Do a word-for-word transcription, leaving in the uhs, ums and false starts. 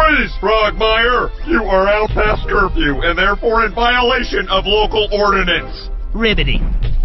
Freeze, Frogmire! You are out past curfew and therefore in violation of local ordinance. Riveting.